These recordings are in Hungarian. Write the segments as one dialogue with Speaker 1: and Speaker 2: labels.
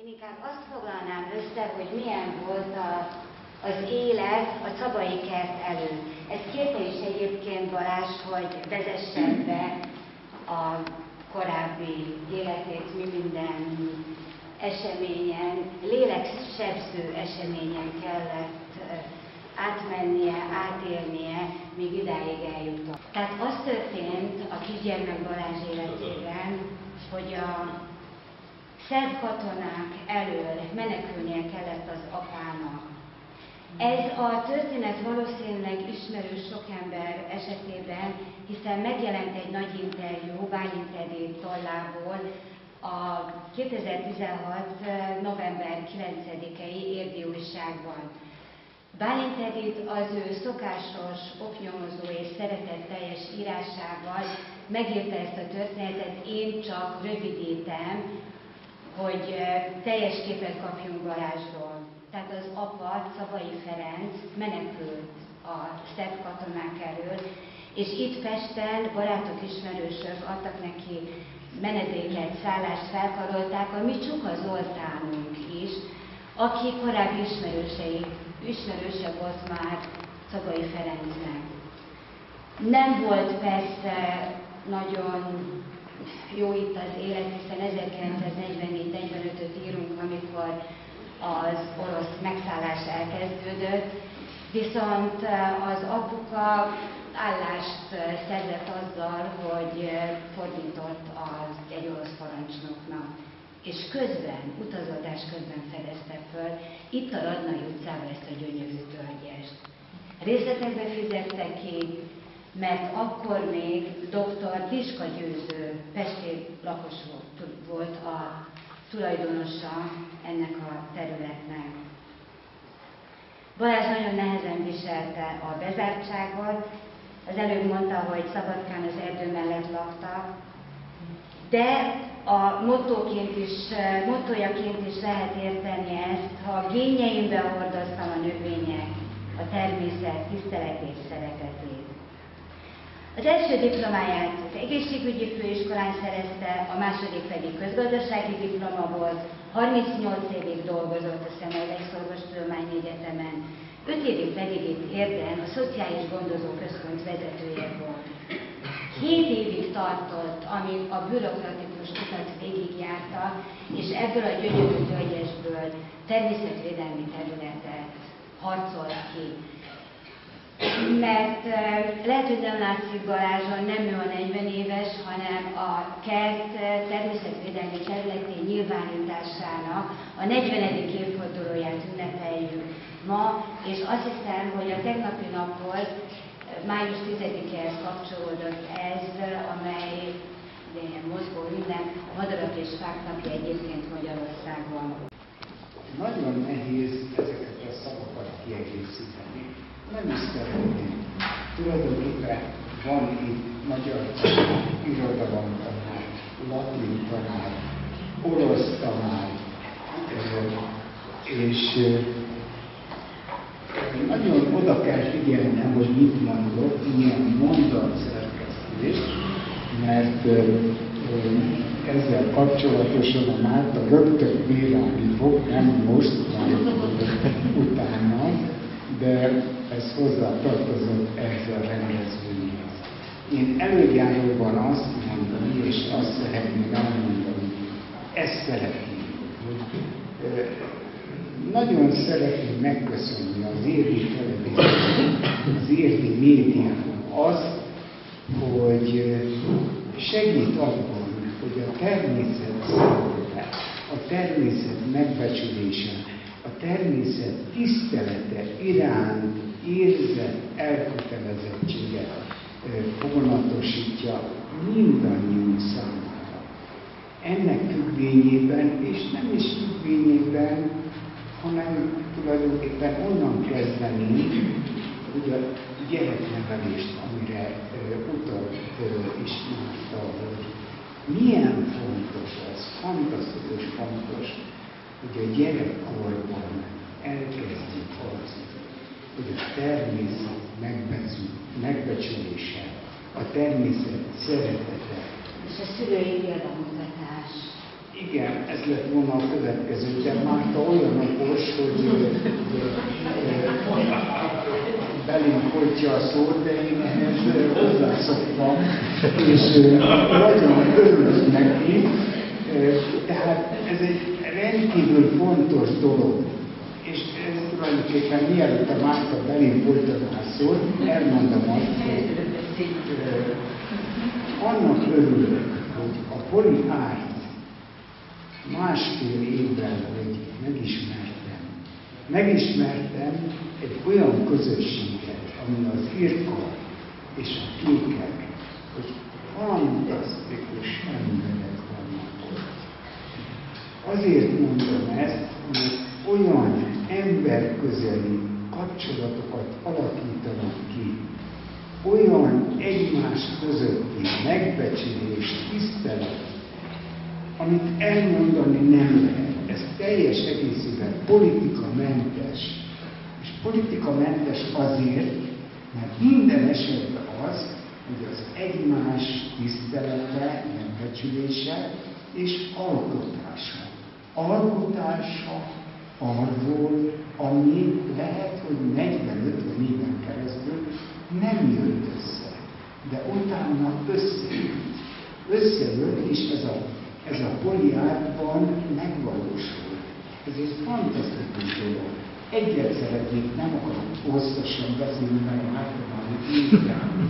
Speaker 1: Én inkább azt foglalnám össze, hogy milyen volt az élet a Cabai kert előtt. Ez kérte is egyébként Balázs, hogy vezessen be a korábbi életét, mi minden eseményen, léleksebző eseményen kellett átmennie, átélnie, míg idáig eljutott. Tehát az történt a kisgyermek Balázs életében, hogy a szerb katonák elől menekülnie kellett az apának. Ez a történet valószínűleg ismerős sok ember esetében, hiszen megjelent egy nagy interjú Bálint Edith tollából a 2016. november 9-i Érdi újságban. Bálint Edith az ő szokásos, oknyomozó és szeretetteljes írásával megírta ezt a történetet, én csak rövidítem, hogy teljes képet kapjunk Balázsról. Tehát az apa, Cabai Ferenc menekült a szerb katonák elől, és itt Pesten barátok, ismerősök adtak neki menedéket, szállást, felkarolták, a mi Csuka Zoltánunk is, aki korábbi ismerőse volt már Cabai Ferencnek. Nem volt persze nagyon jó itt az élet, hiszen 1944-45-öt írunk, amikor az orosz megszállás elkezdődött, viszont az apuka állást szerzett azzal, hogy fordított egy orosz parancsnoknak, és utazgatás közben fedezte föl itt a Radnai utcában ezt a gyönyörű tölgyest. Részletekbe fizette ki, mert akkor még dr. Tiska Győző pesti lakos volt a tulajdonosa ennek a területnek. Balázs nagyon nehezen viselte a bezártságot, az előbb mondta, hogy Szabadkán az erdő mellett laktak, de a mottójaként is lehet érteni ezt, ha génjeimbe hordoztam a növények, a természet tiszteletét, szeretetét. Az első diplomáját az egészségügyi főiskolán szerezte, a második pedig közgazdasági diploma volt, 38 évig dolgozott a Szemmelweis Orvostudományi Egyetemen, 5 évig pedig itt Érden a Szociális Gondozó Központ vezetője volt. 7 évig tartott, amíg a bürokratikus utat végigjárta, és ebből a gyönyörű tölgyesből természetvédelmi területet harcolt ki. Mert lehet, hogy nem látszik Balázson, nem ő a 40 éves, hanem a kert természetvédelmi területén nyilvánításának a 40. évfordulóját ünnepeljük ma, és azt hiszem, hogy a tegnapi naphoz, május 10-éhez kapcsolódott ez, amely mozgó ünnep, a Madarak és Fák napja egyébként Magyarországon.
Speaker 2: Nagyon nehéz ezeket a szavakat kiegészíteni. Nem is szeretném. Tulajdonképpen van itt magyar tanár, irodalomtanár, latin tanár, orosz tanár, és nagyon oda kell figyelnem, hogy mit mondok, milyen mondatszerkesztés, mert ezzel kapcsolatosan a Márta rögtön bírálni fog, nem most, majd utána, de ez hozzátartozott ehhez a rendezvényhez. Én előjáróban azt mondom, és azt szeretném elmondani, ezt szeretném, hogy nagyon szeretném megköszönni az érdi televíziónak, az érdi médiának azt, hogy segít abban, hogy a természet szeretete, a természet megbecsülése, a természet tisztelete iránt érzett elkötelezettséget foganatosítja mindannyiunk számára. Ennek függvényében, és nem is függvényében, hanem tulajdonképpen onnan kezdenünk, hogy a gyereknevelést, amire utalt is Márta, hogy milyen fontos ez, fantasztikus fontos, hogy a gyerekkorban elkezdjük azt, hogy a természet megbecsülése, a természet szeretete.
Speaker 1: És a szülői példamutatás.
Speaker 2: Igen, ez lett volna a következő, de Márta olyan okos, hogy belém folytja a szót, de én ehhez hozzászoktam, és nagyon örülök neki. Tehát ez egy rendkívül fontos dolog, és tulajdonképpen mielőtt a Márta belém folytatná szót, elmondom azt, hogy annak örülök, hogy a Poli Árt másfél évvel, hogy megismertem egy olyan közösséget, ami az Irka és a Kékek, hogy fantasztikus emberek vannak ott. Azért mondom ezt, mert olyan emberközeli kapcsolatokat alakítanak ki, olyan egymás közötti megbecsülés, tisztelet, amit elmondani nem lehet. Ez teljes egészében politikamentes. És politikamentes azért, mert minden esetben az, hogy az egymás tisztelete, megbecsülése és alkotása. Alkotása arról, ami lehet, hogy 40-50 éven keresztül nem jött össze. De utána összejött, és ez a Poli Ártban megvalósul. Ez egy fantasztikus dolog. Egyet szeretnék, nem akarok hosszasan beszélni, mert általában írjám.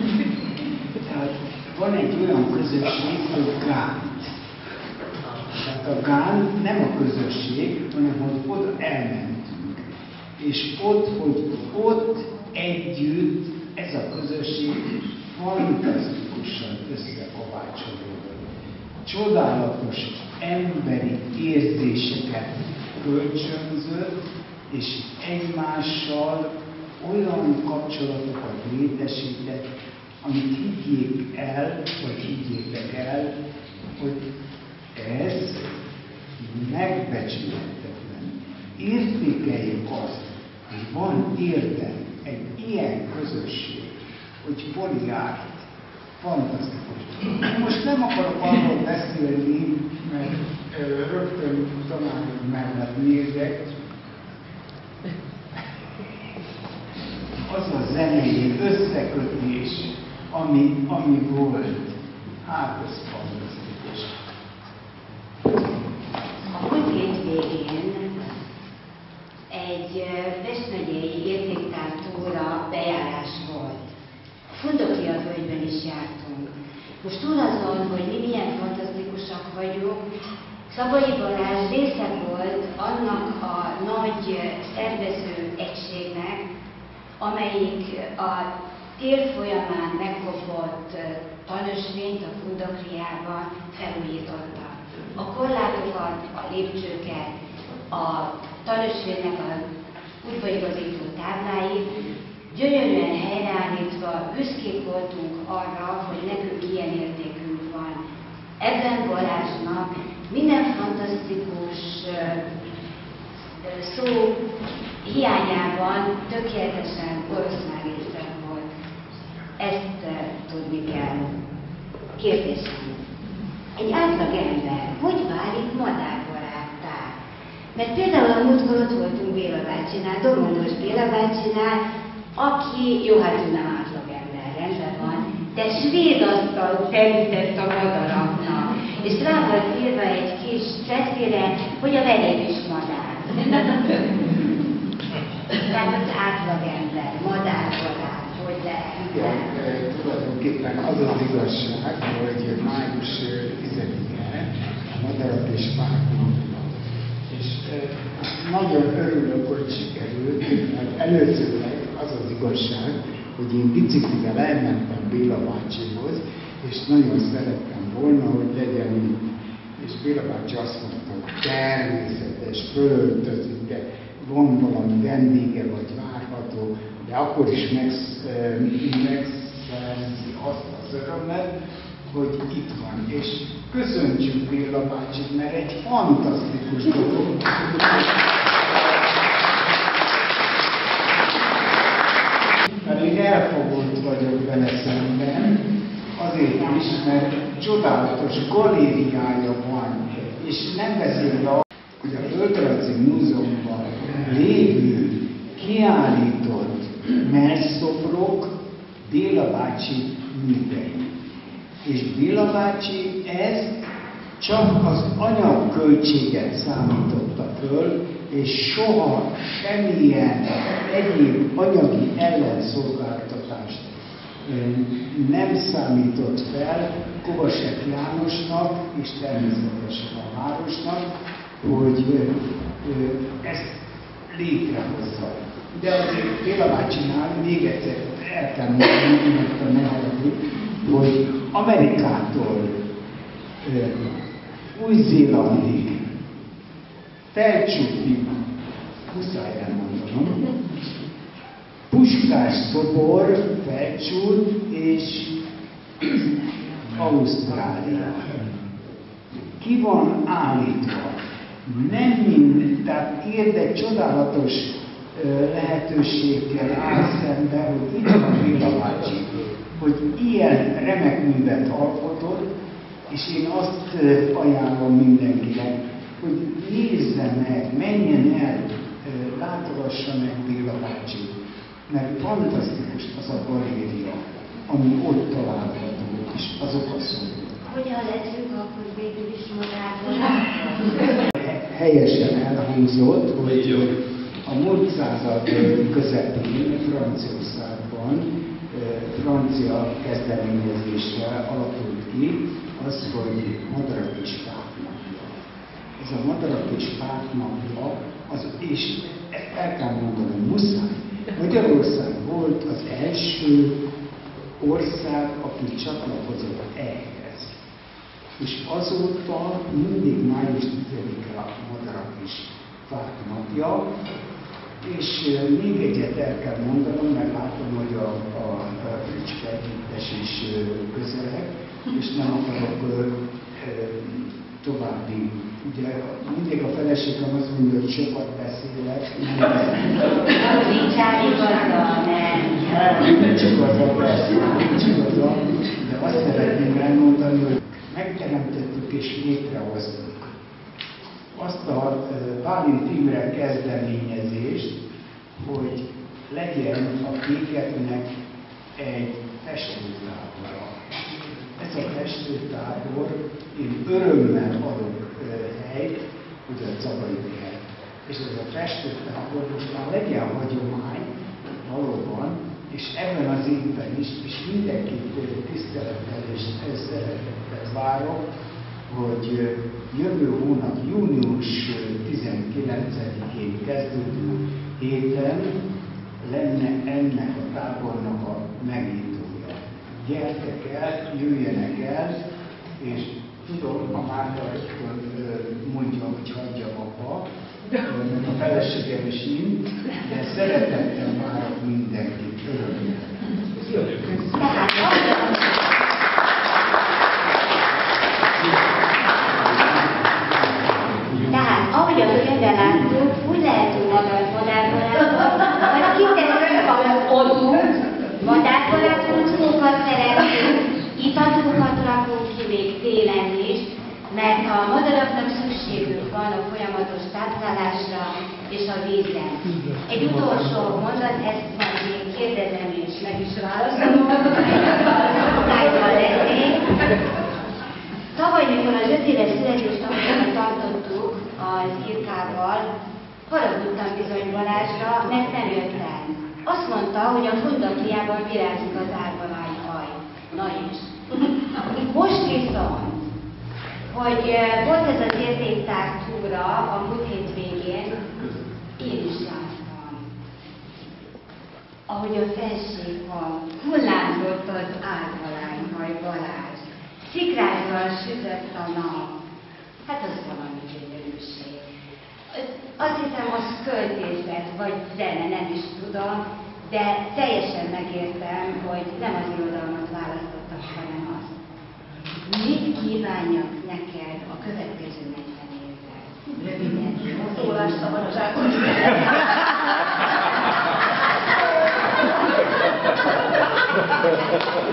Speaker 2: Tehát van egy olyan közösség, hogy Gánt. Tehát a Gánt nem a közösség, hanem hogy oda elmentünk. És ott együtt ez a közösség fantasztikusan összekovácsolódott. Csodálatos emberi érzéseket kölcsönzött, és egymással olyan kapcsolatokat létesített, amit higgyétek el, hogy ez megbecsülhetetlen. Értékeljük azt, hogy van érdem egy ilyen közösség, hogy Poli Árt fantasztikus. Most nem akarok arról beszélni, mert rögtön tanárok mellett nézek. Az a zenei összekötés, ami volt, hát ez fantasztikus.
Speaker 1: A múlt hétvégén egy Pest megyei értéktártóra bejárás volt. Fundokriadvölgyben is jártunk. Most túl azon, hogy mi milyen fantasztikusak vagyunk, Szabai Balázs része volt annak a nagy szervező egységnek, amelyik a tél folyamán megkopott tanösvényt a Fundokriában felújította. A korlátokat, a lépcsőket, a tanösvénynek a útbaigazító tábláit gyönyörűen helyreállítva büszkék voltunk arra, hogy nekünk ilyen értékünk van. Ebben Balázsnak minden fantasztikus szó hiányában tökéletesen oroszlánrészek volt. Ezt tudni kell. Kérdésem. Egy átlag ember hogy válik madárbaráttá? Mert például a múltkor ott voltunk Béla bácsinál, Domondos Béla bácsinál, aki, jó, hát ő nem átlagember, rendben van, de svéd asztalt terített a madaraknak, és rá volt írva egy kis cetére, hogy a vegyem is madár. Tehát az átlagember, madárbarát, hogy lehet.
Speaker 2: Igen, tulajdonképpen az az igazság, hogy május 10-e a madarak és fák napja. És nagyon örülök, hogy sikerült, mert előzőleg az az igazság, hogy én biciklivel elmentem Béla bácsihoz, és nagyon szerettem volna, hogy legyen itt. És Béla bácsi azt mondta, hogy természetes, fölöltözik, de van valami vendége, vagy várható, de akkor is megszerzi azt az örömet, hogy itt van. És köszöntjük Béla bácsit, mert egy fantasztikus dolog. Mert én elfogult vagyok vele szemben, azért is, mert csodálatos galériája van, És nem beszélve arról, hogy a Földrajzi Múzeumban lévő kiállított mellszobrok Béla bácsi művei. És Béla bácsi ez csak az anyagköltséget számította föl, és soha semmilyen egyéb anyagi ellenszolgáltatást nem számított fel Kovasek Jánosnak, és természetesen a városnak, hogy ezt létrehozza. De azért Béla bácsinál még egyszer el kell mondani, mert a nehezedik, hogy Amerikától Új-Zélandig, Felcsútig, muszáj elmondanom, Puskás szobor, Felcsút és Ausztrália. Ki van állítva? Nem mind, tehát érdek csodálatos lehetőséggel áll szembe, hogy itt van Béla bácsi, hogy ilyen remek művet alkotott, és én azt ajánlom mindenkinek, hogy nézze meg, menjen el, látogassa meg Béla bácsit, mert fantasztikus az a galéria, ami ott található, és azok a szobor.
Speaker 1: Hogyan leszünk akkor végül is modellben?
Speaker 2: Helyesen elhangzott, hogy a múlt század közepén Franciaországban francia kezdeményezésre alakult ki az, hogy Madarak és Fák napja. Ez a Madarak és Fák napja, és ezt el kell mondanom, muszáj. Magyarország volt az első ország, aki csatlakozott ehhez. És azóta mindig május 10-e a Madarak és Fák napja, és még egyet el kell mondanom, mert látom, hogy a Fricske együttes is közeleg, és nem akarok további. Ugye mindig a feleségem azt mondja, hogy sokat beszélek.
Speaker 1: Nincsen igaza, nem.
Speaker 2: Nincs igaza, persze, nincs igaza, de azt szeretném elmondani, hogy megteremtettük és létrehoztuk azt a Bálint Imre kezdeményezést, hogy legyen a Kékeknek egy festőtábora. Ez a festőtábor, én örömmel adok helyt, hogy a Cabai Kert. És ez a festőtábor most már legyen hagyomány, valóban, és ebben az évben is, és mindenkit tisztelettel és szeretettel várok, hogy jövő hónap június 19-én kezdődő héten lenne ennek a tábornak a megnyitója. Gyertek el, jöjjenek el, és tudom, a Márta mondja, hogy hagyjam abba, mert a feleségem is nincs, de szeretettel várok mindenkit, örömmel.
Speaker 1: Tehát, ahogy a filmben láttuk, úgy lehetünk madárbarátok, vagy kitesszük a odunk, madárbarátok, csókat szeretünk, itatokat rakunk ki még télen is, mert a madaraknak szükségük van a folyamatos táplálásra és a vízre. Egy utolsó mondat, ezt majd még kérdezem és meg is válaszolom, osztályban lennék. Tavaly, mikor az 5 éves születésnapot tartottuk az Irkával, haragudtam bizony Balázsra, mert nem jött el. Azt mondta, hogy a Fundakliában virázik az árbarányhaj. Na is. Most viszont, hogy volt ez az értéktár túra a múlt hétvégén, én is láttam. Ahogy a felségban hullámzott az árbarányhaj, Balázs. Szikrákkal sütött a nap. Hát az valami gyönyörűség. Azt hiszem, az költészet, vagy zene, nem is tudom, de teljesen megértem, hogy nem az irodalmat választottak, hanem azt. Mit kívánjak neked a következő 40 évben? Röviden. Szólásszabadságot.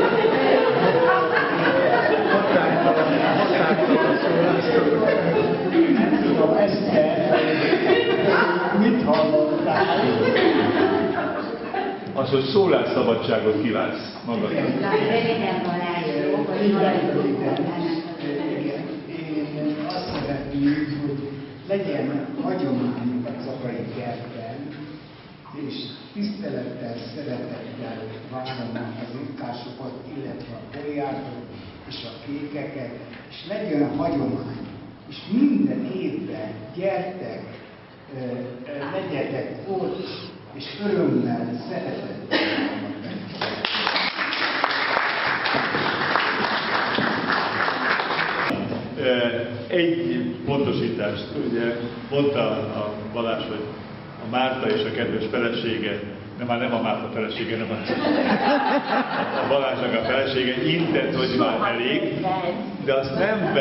Speaker 3: Határtalan szólásszabadságot. Az, hogy szólásszabadságot kívánsz magadnak.
Speaker 1: Röviden Balázs, jó, hogy
Speaker 2: Én azt szeretném, hogy legyen hagyomány a Cabai kertben, és tisztelettel, szeretettel várom az ittásokat, illetve a bolyákat és a kékeket, és legyen a hagyomány. És minden évben gyertek, legyetek ott, és örömmel, szeretettel.
Speaker 3: Egy pontosítást, ugye mondta a Balázs, hogy a Márta és a kedves felesége, de már nem a Márta felesége, nem a Balázsnak a felesége, intett, hogy már elég, de azt nem